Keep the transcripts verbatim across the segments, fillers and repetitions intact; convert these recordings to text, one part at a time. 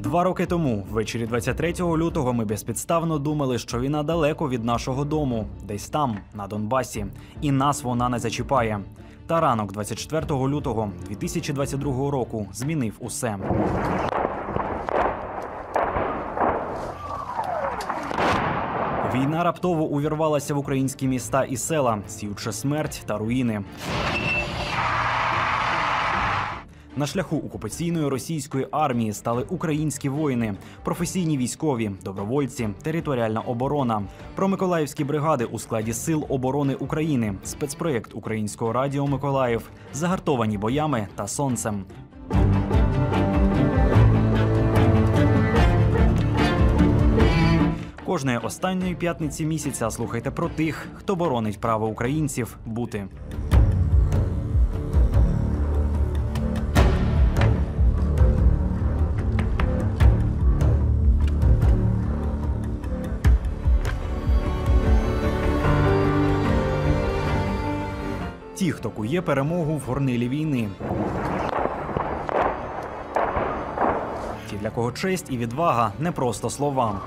Два роки тому, ввечері двадцять третього лютого, ми безпідставно думали, що війна далеко від нашого дому, десь там, на Донбасі, і нас вона не зачіпає. Та ранок двадцять четвертого лютого дві тисячі двадцять другого року змінив усе. Війна раптово увірвалася в українські міста і села, сіючи смерть та руїни. На шляху окупаційної російської армії стали українські воїни, професійні військові, добровольці, територіальна оборона. Про миколаївські бригади у складі Сил оборони України, спецпроєкт Українського радіо «Миколаїв», загартовані боями та сонцем. Кожної останньої п'ятниці місяця слухайте про тих, хто боронить право українців бути. Ті, хто кує перемогу в горнилі війни. Ті, для кого честь і відвага – не просто слова.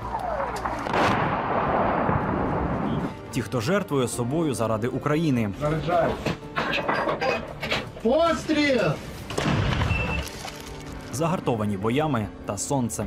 Ті, хто жертвує собою заради України. Постріл! Загартовані боями та сонцем.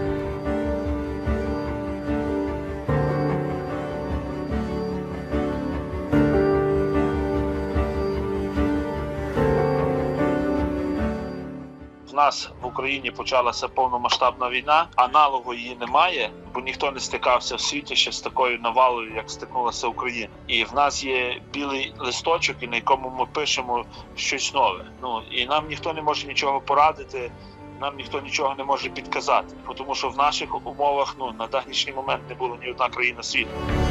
У нас в Україні почалася повномасштабна війна, аналогу її немає, бо ніхто не стикався в світі ще з такою навалою, як стикнулася Україна. І в нас є білий листочок, на якому ми пишемо щось нове. Ну, і нам ніхто не може нічого порадити, нам ніхто нічого не може підказати, тому що в наших умовах ну, на данішній момент не було ні одна країна світу.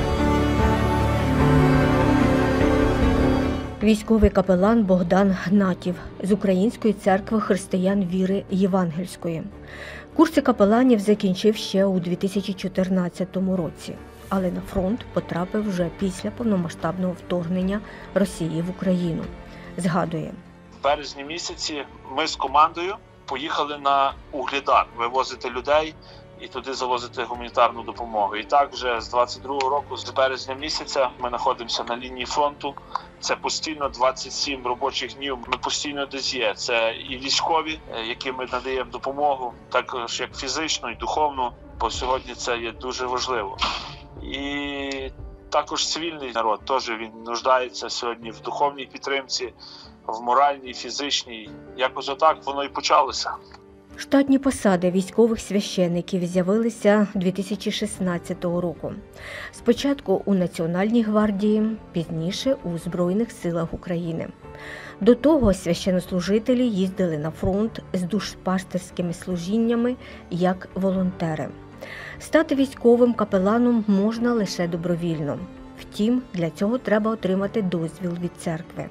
Військовий капелан Богдан Гнатів з Української церкви християн віри Євангельської. Курси капеланів закінчив ще у дві тисячі чотирнадцятому році, але на фронт потрапив вже після повномасштабного вторгнення Росії в Україну. Згадує. В березні місяці ми з командою поїхали на Угледар вивозити людей і туди завозити гуманітарну допомогу. І так вже з двадцять другого року, з березня місяця, ми знаходимося на лінії фронту. Це постійно двадцять сім робочих днів. Ми постійно десь є. Це і військові, яким ми надаємо допомогу, також як фізично і духовно, бо сьогодні це є дуже важливо. І також цивільний народ, теж він нуждається сьогодні в духовній підтримці, в моральній, фізичній. Якось отак воно і почалося. Штатні посади військових священиків з'явилися дві тисячі шістнадцятого року. Спочатку у Національній гвардії, пізніше у Збройних силах України. До того священнослужителі їздили на фронт з душпастерськими служіннями як волонтери. Стати військовим капеланом можна лише добровільно. Втім, для цього треба отримати дозвіл від церкви.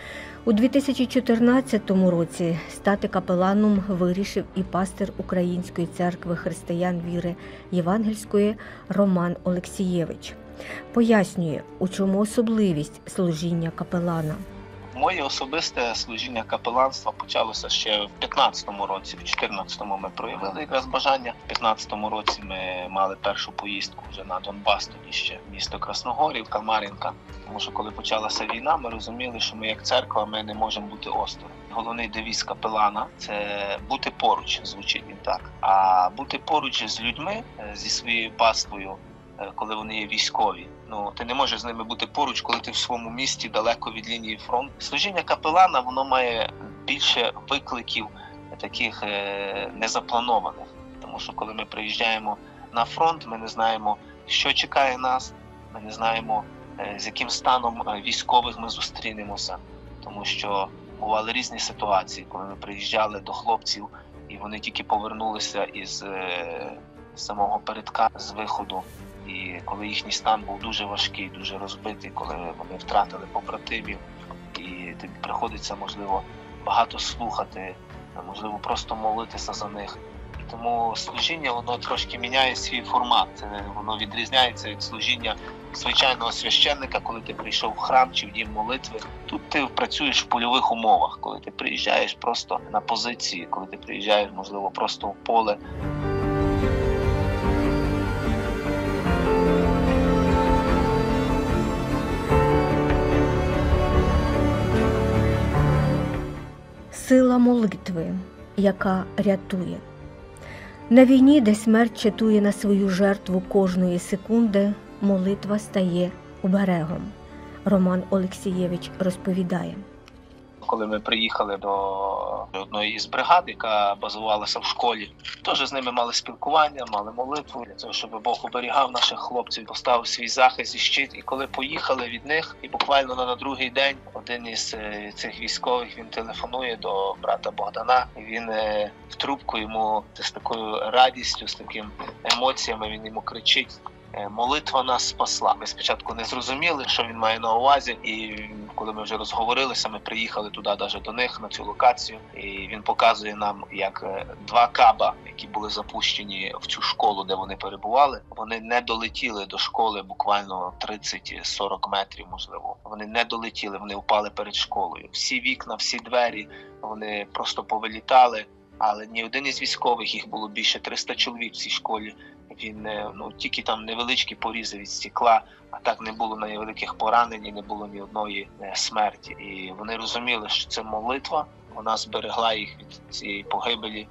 У дві тисячі чотирнадцятому році стати капеланом вирішив і пастир Української церкви християн віри Євангельської Роман Олексієвич. Пояснює, у чому особливість служіння капелана. Моє особисте служіння капеланства почалося ще в п'ятнадцятому році. В чотирнадцятому ми проявили якраз бажання. В п'ятнадцятому році ми мали першу поїздку вже на Донбас, тоді ще місто Красногорівка, Мар'їнка. Тому що коли почалася війна, ми розуміли, що ми як церква, ми не можемо бути осторонь. Головний девіз капелана – це бути поруч, звучить він так. А бути поруч з людьми, зі своєю паствою, коли вони є військові. Ну, ти не можеш з ними бути поруч, коли ти в своєму місті далеко від лінії фронту. Служіння капелана, воно має більше викликів таких е, незапланованих. Тому що коли ми приїжджаємо на фронт, ми не знаємо, що чекає нас, ми не знаємо, е, з яким станом військових ми зустрінемося. Тому що бували різні ситуації, коли ми приїжджали до хлопців, і вони тільки повернулися із е, самого передка, з виходу. І коли їхній стан був дуже важкий, дуже розбитий, коли вони втратили побратимів, і тобі приходиться, можливо, багато слухати, можливо, просто молитися за них. І тому служіння, воно трошки міняє свій формат. Воно відрізняється від служіння звичайного священника, коли ти прийшов в храм чи в дім молитви. Тут ти працюєш в польових умовах, коли ти приїжджаєш просто на позиції, коли ти приїжджаєш, можливо, просто в поле. Сила молитви, яка рятує. На війні, де смерть чатує на свою жертву кожної секунди, молитва стає оберегом. Роман Олексієвич розповідає. Коли ми приїхали до одної із бригад, яка базувалася в школі, теж з ними мали спілкування, мали молитву для того, щоб Бог оберігав наших хлопців, поставив свій захист і щит. І коли поїхали від них, і буквально на другий день один із цих військових, він телефонує до брата Богдана, і він в трубку йому з такою радістю, з такими емоціями, він йому кричить: молитва нас спасла. Ми спочатку не зрозуміли, що він має на увазі, і коли ми вже розговорилися, ми приїхали туди, навіть до них, на цю локацію, і він показує нам, як два каба, які були запущені в цю школу, де вони перебували, вони не долетіли до школи буквально тридцять-сорок метрів, можливо. Вони не долетіли, вони впали перед школою. Всі вікна, всі двері, вони просто повилітали, але ні один із військових, їх було більше триста чоловік в цій школі, він, ну, тільки там невеличкі порізи від стекла, а так не було невеликих поранень, не було ні одної смерті. І вони розуміли, що це молитва, вона зберегла їх від цієї погибелі.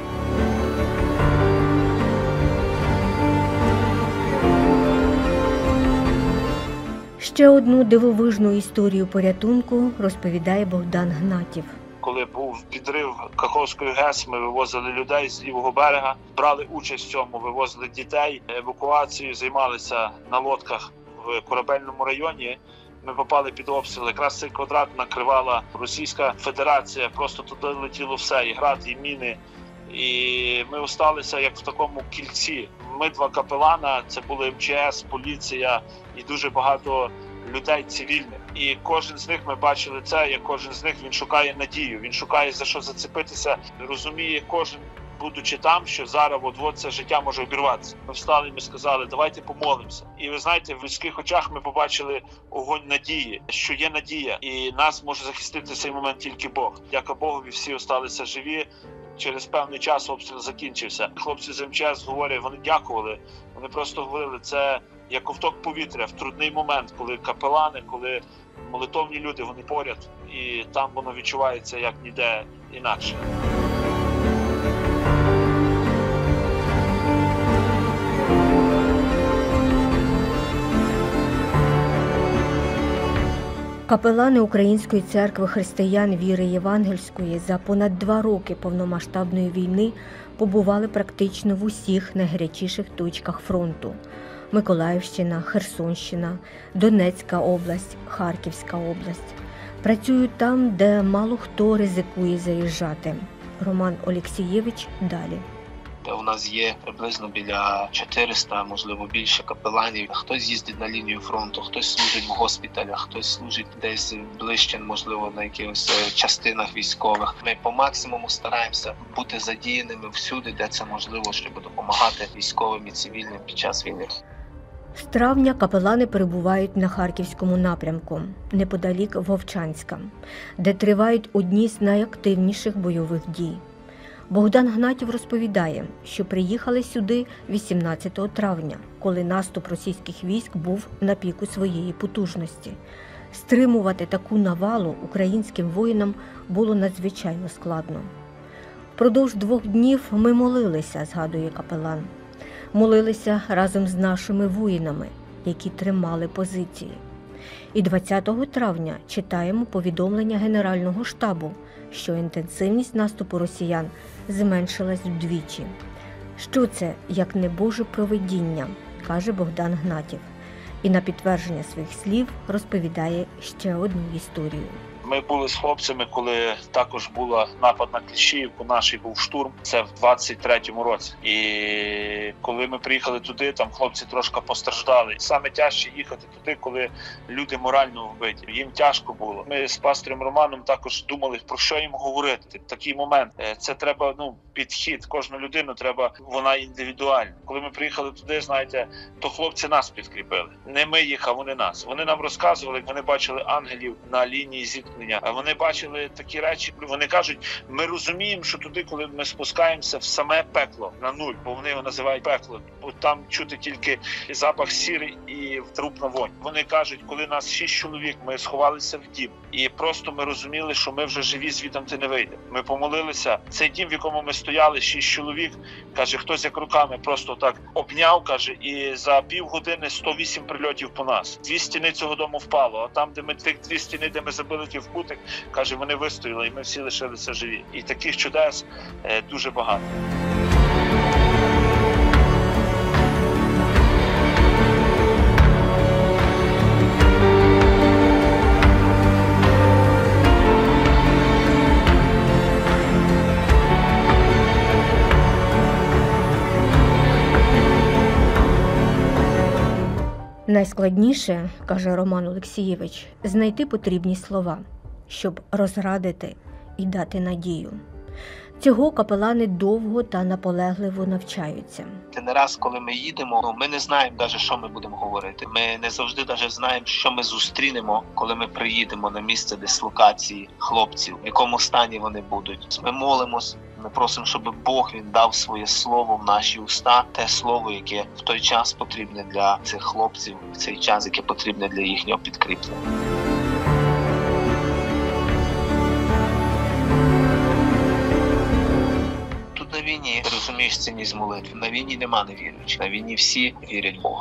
Ще одну дивовижну історію порятунку розповідає Богдан Гнатів. Коли був підрив Каховської ГЕС, ми вивозили людей з лівого берега, брали участь в цьому, вивозили дітей, евакуацією займалися на лодках в Корабельному районі. Ми попали під обстріл. Якраз цей квадрат накривала Російська Федерація, просто туди летіло все, і град, і міни. І ми осталися як в такому кільці. Ми два капелана, це були ем че ес, поліція і дуже багато людей цивільних. І кожен з них, ми бачили це, як кожен з них, він шукає надію, він шукає за що зацепитися, розуміє кожен, будучи там, що зараз от-от це життя може обірватися. Ми встали, ми сказали, давайте помолимося. І ви знаєте, в людських очах ми побачили огонь надії, що є надія, і нас може захистити в цей момент тільки Бог. Дяка Богові, всі осталися живі. Через певний час обстріл закінчився. Хлопці з ем че ес говорять, вони дякували, вони просто говорили, це як ковток повітря в трудний момент, коли капелани, коли молитовні люди, вони поряд, і там воно відчувається як ніде інакше. Капелани Української церкви християн віри євангельської за понад два роки повномасштабної війни побували практично в усіх найгарячіших точках фронту. Миколаївщина, Херсонщина, Донецька область, Харківська область. Працюють там, де мало хто ризикує заїжджати. Роман Олексієвич далі. У нас є приблизно біля чотириста, можливо, більше капеланів. Хтось їздить на лінію фронту, хтось служить в госпіталях, хтось служить десь ближче, можливо, на якихось частинах військових. Ми по максимуму стараємося бути задіяними всюди, де це можливо, щоб допомагати військовим і цивільним під час війни. З травня капелани перебувають на Харківському напрямку, неподалік Вовчанська, де тривають одні з найактивніших бойових дій. Богдан Гнатів розповідає, що приїхали сюди вісімнадцятого травня, коли наступ російських військ був на піку своєї потужності. Стримувати таку навалу українським воїнам було надзвичайно складно. Впродовж двох днів ми молилися, згадує капелан. Молилися разом з нашими воїнами, які тримали позиції. І двадцятого травня читаємо повідомлення Генерального штабу, що інтенсивність наступу росіян зменшилась вдвічі. Що це, як не Боже провидіння, каже Богдан Гнатів. І на підтвердження своїх слів розповідає ще одну історію. Ми були з хлопцями, коли також був напад на Кліщіївку, наш був штурм, це в двадцять третьому році. І коли ми приїхали туди, там хлопці трошки постраждали. Саме тяжче їхати туди, коли люди морально вбиті. Їм тяжко було. Ми з пастором Романом також думали, про що їм говорити. Такий момент. Це треба, ну, підхід. Кожну людину треба, вона індивідуальна. Коли ми приїхали туди, знаєте, то хлопці нас підкріпили. Не ми їх, а вони нас. Вони нам розказували, як вони бачили ангелів на лінії зіткнення освітлення. А вони бачили такі речі. Вони кажуть, ми розуміємо, що туди, коли ми спускаємося в саме пекло, на нуль, бо вони його називають пекло, бо там чути тільки запах сіри і трупна вонь. Вони кажуть, коли нас шість чоловік, ми сховалися в дім, і просто ми розуміли, що ми вже живі, звідти не вийдемо. Ми помолилися. Цей дім, в якому ми стояли, шість чоловік, каже, хтось як руками просто так обняв, каже, і за півгодини сто вісім прильотів по нас. Дві стіни цього дому впало, а там, де ми тих дві стіни, де ми забили ті в кутик, каже, вони вистояли, і ми всі лишилися живі. І таких чудес е, дуже багато. Найскладніше, каже Роман Олексійович, знайти потрібні слова, щоб розрадити і дати надію. Цього капелани довго та наполегливо навчаються. Не раз, коли ми їдемо, ну, ми не знаємо навіть, що ми будемо говорити. Ми не завжди навіть знаємо, що ми зустрінемо, коли ми приїдемо на місце дислокації хлопців, в якому стані вони будуть. Ми молимось, ми просимо, щоб Бог він дав своє слово в наші уста, те слово, яке в той час потрібне для цих хлопців, в цей час, яке потрібне для їхнього підкріплення. На війні, ти розумієш цінність молитви. На війні нема невіруючих. На війні всі вірять в Бога.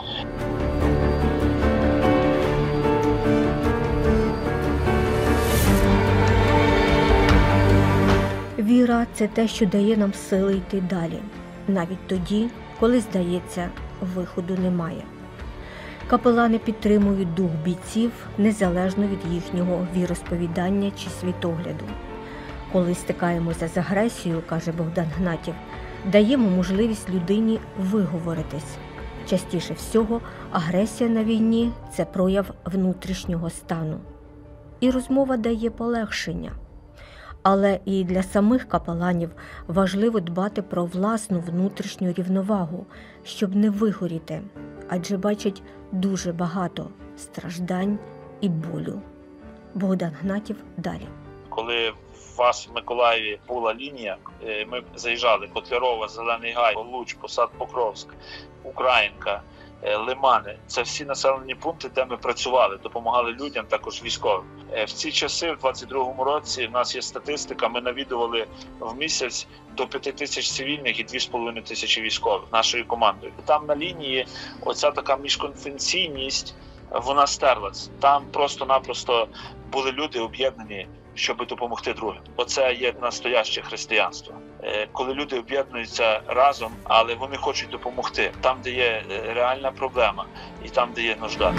Віра – це те, що дає нам сили йти далі, навіть тоді, коли, здається, виходу немає. Капелани підтримують дух бійців незалежно від їхнього віросповідання чи світогляду. Коли стикаємося з агресією, каже Богдан Гнатів, даємо можливість людині виговоритись. Частіше всього, агресія на війні – це прояв внутрішнього стану. І розмова дає полегшення. Але і для самих капеланів важливо дбати про власну внутрішню рівновагу, щоб не вигоріти, адже бачать дуже багато страждань і болю. Богдан Гнатів далі. Коли у вас в Миколаєві була лінія, ми заїжджали Котлярова, Зелений Гай, Луч, Посад Покровськ, Українка, Лимани. Це всі населені пункти, де ми працювали, допомагали людям, також військовим. В ці часи, в двадцять другому році, в нас є статистика, ми навідували в місяць до п'яти тисяч цивільних і дві з половиною тисячі військових нашою командою. Там на лінії оця така міжконфесійність, вона стерлась. Там просто-напросто були люди об'єднані, щоб допомогти другим. Оце є настояще християнство. Коли люди об'єднуються разом, але вони хочуть допомогти. Там, де є реальна проблема і там, де є нужда.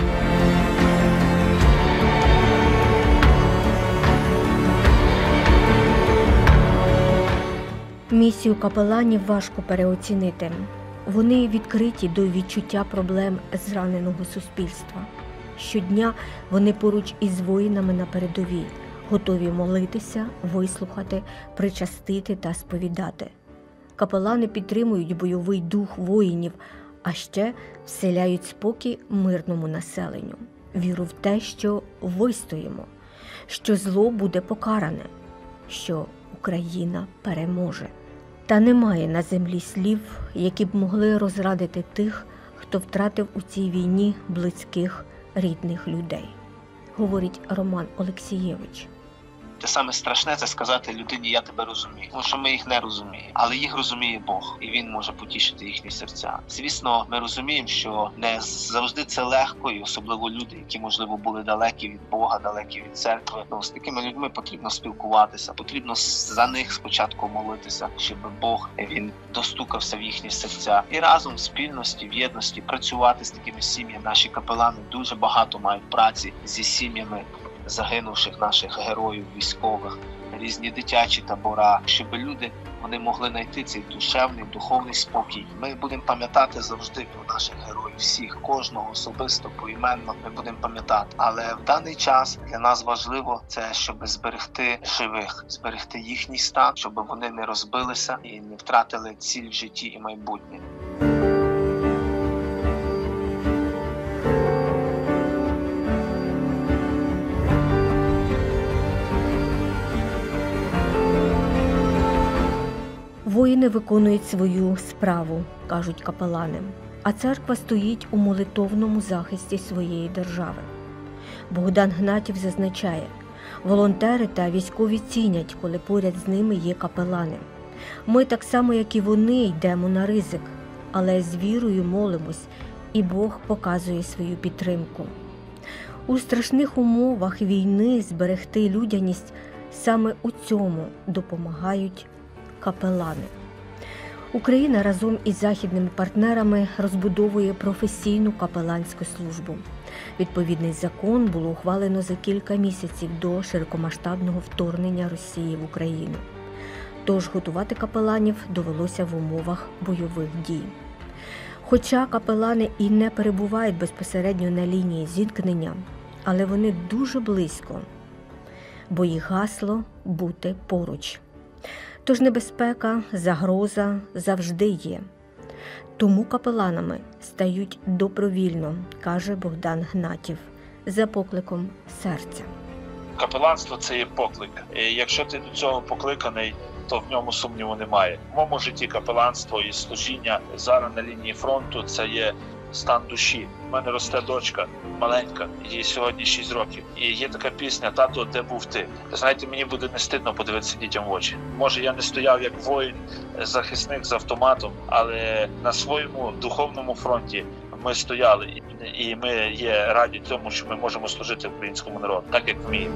Місію капеланів важко переоцінити. Вони відкриті до відчуття проблем зраненого суспільства. Щодня вони поруч із воїнами на передовій, готові молитися, вислухати, причастити та сповідати. Капелани підтримують бойовий дух воїнів, а ще вселяють спокій мирному населенню, віру в те, що вистоїмо, що зло буде покаране, що Україна переможе. Та немає на землі слів, які б могли розрадити тих, хто втратив у цій війні близьких, рідних людей, говорить Роман Олексійович. Те саме страшне – це сказати людині «я тебе розумію», тому що ми їх не розуміємо. Але їх розуміє Бог, і Він може потішити їхні серця. Звісно, ми розуміємо, що не завжди це легко, і особливо люди, які, можливо, були далекі від Бога, далекі від церкви. Ну, з такими людьми потрібно спілкуватися, потрібно за них спочатку молитися, щоб Бог, Він достукався в їхні серця. І разом в спільності, в єдності працювати з такими сім'ями. Наші капелани дуже багато мають праці зі сім'ями загинувших наших героїв, військових, різні дитячі табора, щоб люди вони могли знайти цей душевний, духовний спокій. Ми будемо пам'ятати завжди про наших героїв, всіх, кожного особисто, поіменно ми будемо пам'ятати. Але в даний час для нас важливо це, щоб зберегти живих, зберегти їхній стан, щоб вони не розбилися і не втратили ціль в житті і майбутнє. Воїни виконують свою справу, кажуть капелани, а церква стоїть у молитовному захисті своєї держави. Богдан Гнатів зазначає, волонтери та військові цінять, коли поряд з ними є капелани. Ми так само, як і вони, йдемо на ризик, але з вірою молимось, і Бог показує свою підтримку. У страшних умовах війни зберегти людяність саме у цьому допомагають капелани. Україна разом із західними партнерами розбудовує професійну капеланську службу. Відповідний закон було ухвалено за кілька місяців до широкомасштабного вторгнення Росії в Україну. Тож готувати капеланів довелося в умовах бойових дій. Хоча капелани і не перебувають безпосередньо на лінії зіткнення, але вони дуже близько, бо їх гасло – бути поруч. Тож небезпека, загроза завжди є. Тому капеланами стають добровільно, каже Богдан Гнатів, за покликом серця. Капеланство – це є поклик. І якщо ти до цього покликаний, то в ньому сумніву немає. В моєму житті капеланство і служіння зараз на лінії фронту – це є стан душі. У мене росте дочка, маленька, їй сьогодні шість років. І є така пісня «Тато, де був ти?». Знаєте, мені буде не стидно подивитися дітям в очі. Може, я не стояв як воїн, захисник з автоматом, але на своєму духовному фронті ми стояли. І ми є раді тому, що ми можемо служити українському народу, так як вміємо.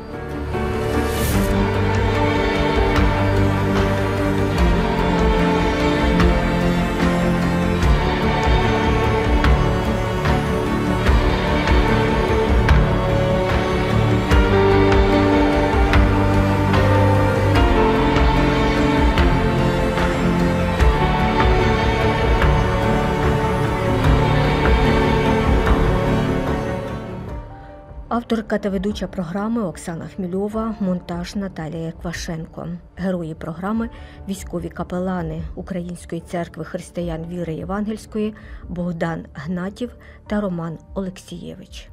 Авторка та ведуча програми Оксана Хмільова, монтаж Наталія Квашенко. Герої програми – військові капелани Української церкви християн віри євангельської Богдан Гнатів та Роман Олексієвич.